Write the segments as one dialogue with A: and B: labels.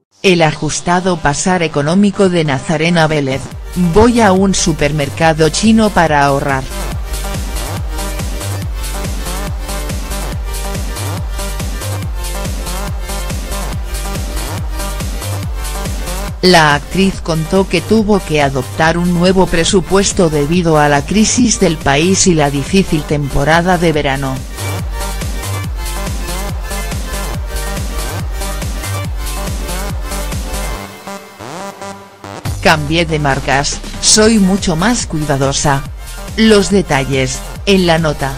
A: El ajustado pasar económico de Nazarena Vélez: voy a un supermercado chino para ahorrar. La actriz contó que tuvo que adoptar un nuevo presupuesto debido a la crisis del país y la difícil temporada de verano. Cambié de marcas, soy mucho más cuidadosa. Los detalles, en la nota.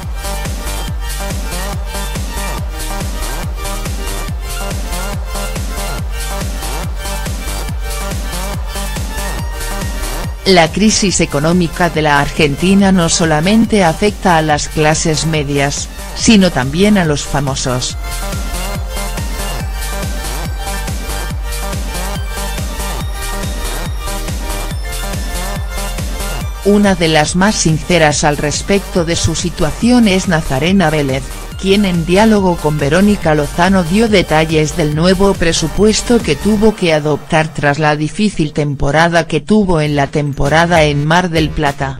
A: La crisis económica de la Argentina no solamente afecta a las clases medias, sino también a los famosos. Una de las más sinceras al respecto de su situación es Nazarena Vélez, quien en diálogo con Verónica Lozano dio detalles del nuevo presupuesto que tuvo que adoptar tras la difícil temporada que tuvo en la temporada en Mar del Plata.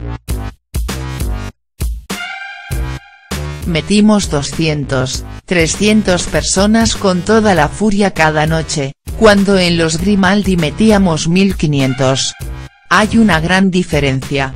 A: Metimos 200, 300 personas con toda la furia cada noche, cuando en los Grimaldi metíamos 1500. Hay una gran diferencia.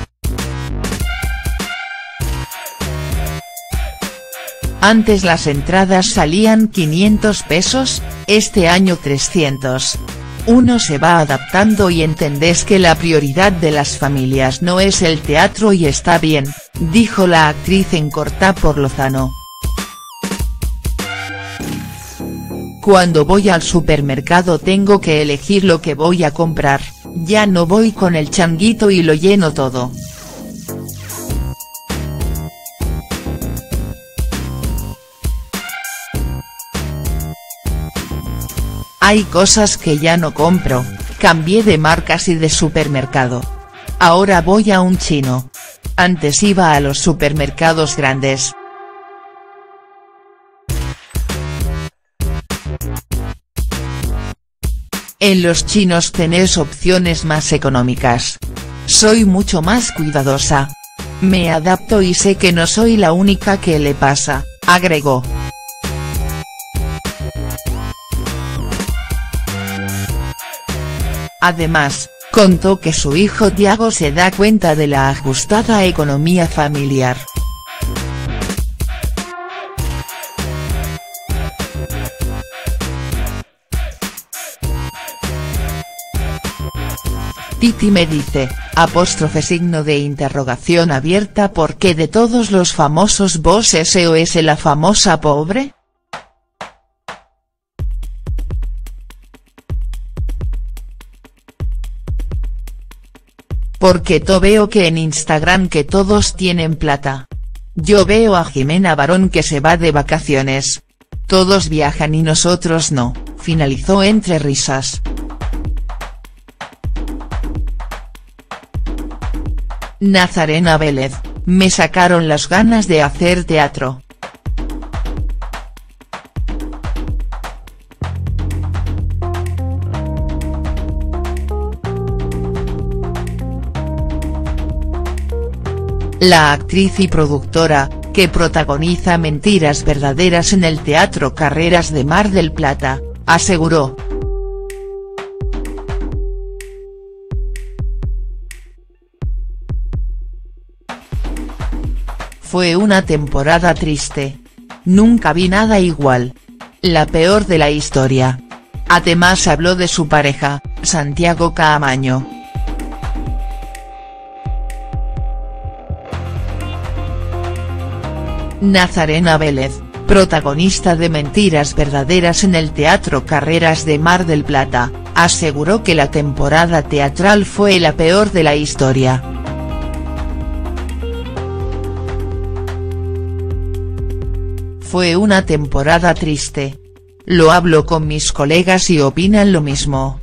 A: Antes las entradas salían 500 pesos, este año 300. Uno se va adaptando y entendés que la prioridad de las familias no es el teatro y está bien, dijo la actriz en Corta por Lozano. Cuando voy al supermercado tengo que elegir lo que voy a comprar, ya no voy con el changuito y lo lleno todo. Hay cosas que ya no compro, cambié de marcas y de supermercado. Ahora voy a un chino. Antes iba a los supermercados grandes. En los chinos tenés opciones más económicas. Soy mucho más cuidadosa. Me adapto y sé que no soy la única que le pasa, agregó. Además, contó que su hijo Thiago se da cuenta de la ajustada economía familiar. Titi me dice, signo de interrogación abierta ¿por qué de todos los famosos vos SOS la famosa pobre?. Porque veo que en Instagram que todos tienen plata. Yo veo a Jimena Barón que se va de vacaciones. Todos viajan y nosotros no, finalizó entre risas. Nazarena Vélez: me sacaron las ganas de hacer teatro. La actriz y productora, que protagoniza Mentiras verdaderas en el Teatro Carreras de Mar del Plata, aseguró. Fue una temporada triste. Nunca vi nada igual. La peor de la historia. Además habló de su pareja, Santiago Caamaño. Nazarena Vélez, protagonista de Mentiras verdaderas en el Teatro Carreras de Mar del Plata, aseguró que la temporada teatral fue la peor de la historia. Fue una temporada triste. Lo hablo con mis colegas y opinan lo mismo.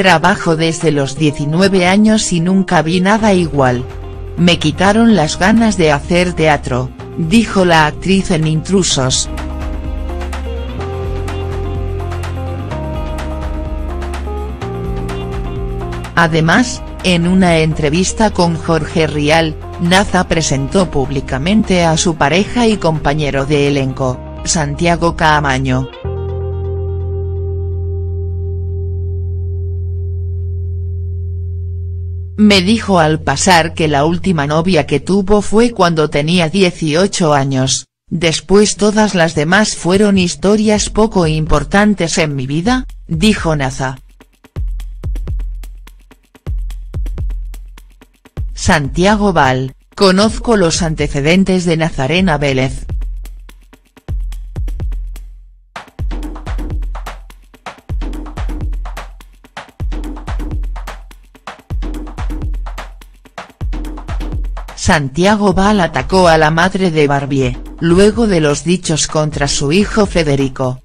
A: Trabajo desde los 19 años y nunca vi nada igual. Me quitaron las ganas de hacer teatro, dijo la actriz en Intrusos. Además, en una entrevista con Jorge Rial, Naza presentó públicamente a su pareja y compañero de elenco, Santiago Caamaño. Me dijo al pasar que la última novia que tuvo fue cuando tenía 18 años, después todas las demás fueron historias poco importantes en mi vida, dijo Naza. Santiago Val: conozco los antecedentes de Nazarena Vélez. Santiago Val atacó a la madre de Barbier, luego de los dichos contra su hijo Federico.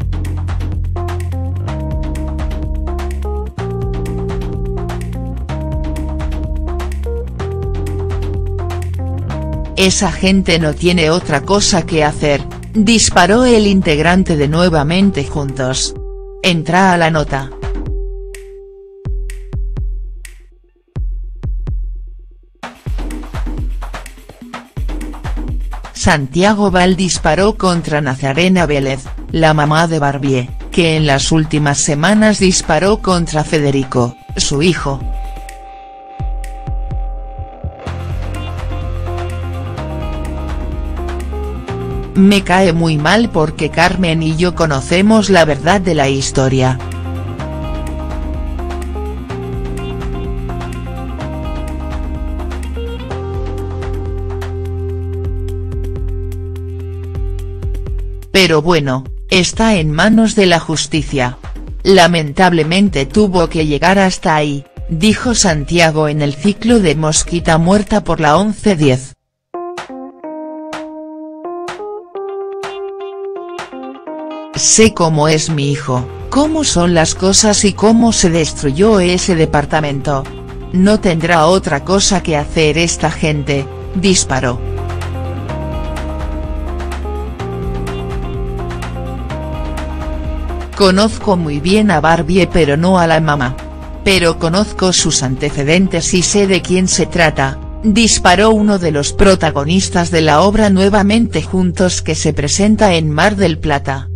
A: Esa gente no tiene otra cosa que hacer, disparó el integrante de Nuevamente Juntos. Entra a la nota. Santiago Val disparó contra Nazarena Vélez, la mamá de Barbier, que en las últimas semanas disparó contra Federico, su hijo. Me cae muy mal porque Carmen y yo conocemos la verdad de la historia. Pero bueno, está en manos de la justicia. Lamentablemente tuvo que llegar hasta ahí, dijo Santiago en el ciclo de Mosquita Muerta por la 11:10. Sé cómo es mi hijo, cómo son las cosas y cómo se destruyó ese departamento. No tendrá otra cosa que hacer esta gente, disparó. Conozco muy bien a Barbier pero no a la mamá. Pero conozco sus antecedentes y sé de quién se trata, disparó uno de los protagonistas de la obra Nuevamente Juntos que se presenta en Mar del Plata.